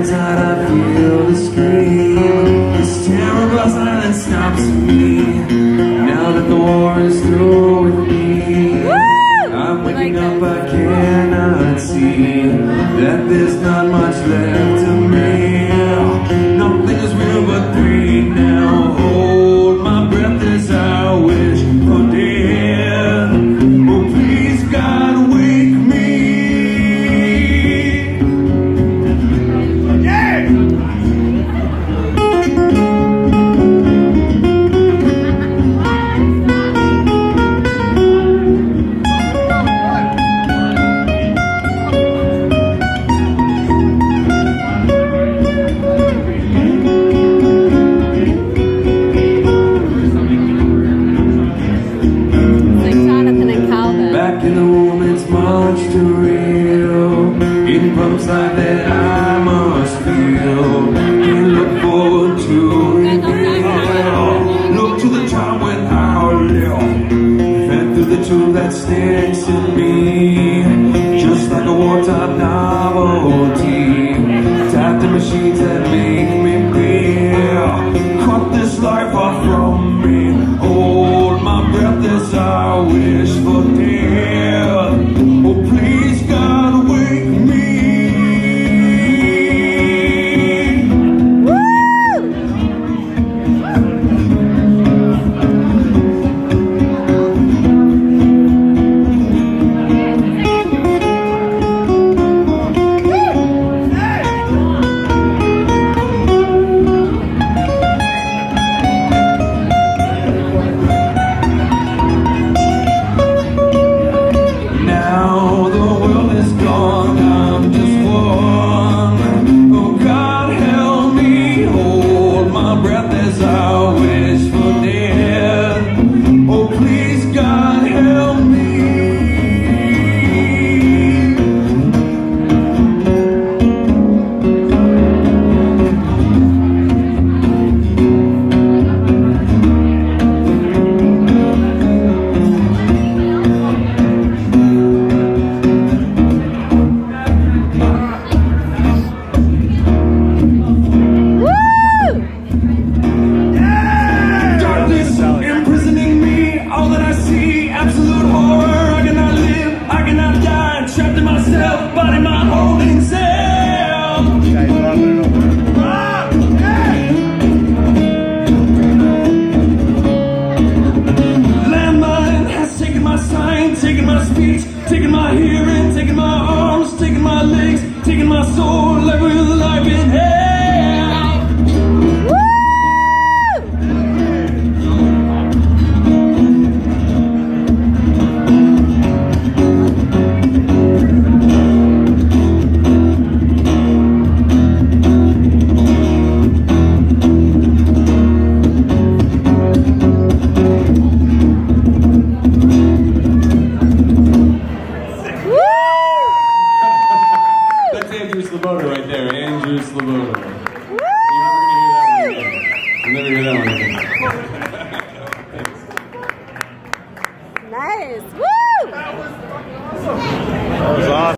inside I feel the scream. This terrible silence stops me. Now that the war is through with me, I'm waking up, I cannot see that there's not much left of me. Nothing is real but greed now. Hold my breath as I wish for death. Oh please God, wake me. In the woman's much too real. It pumps like that I must feel. Can't look forward to reveal. Look to the time when I live. Fed through the tube that sticks in me. Just like a wartime novelty. Tap the machines that make me feel. Cut this life off from me. Hold my breath as I wish for death. Oh please God, wake me. Taking my speech, taking my hearing, taking my arms, taking my legs, taking my soul, like with life in hell. Woo! Right there, Andrew Sloboda. You're never gonna hear that one again. You'll never hear that one again.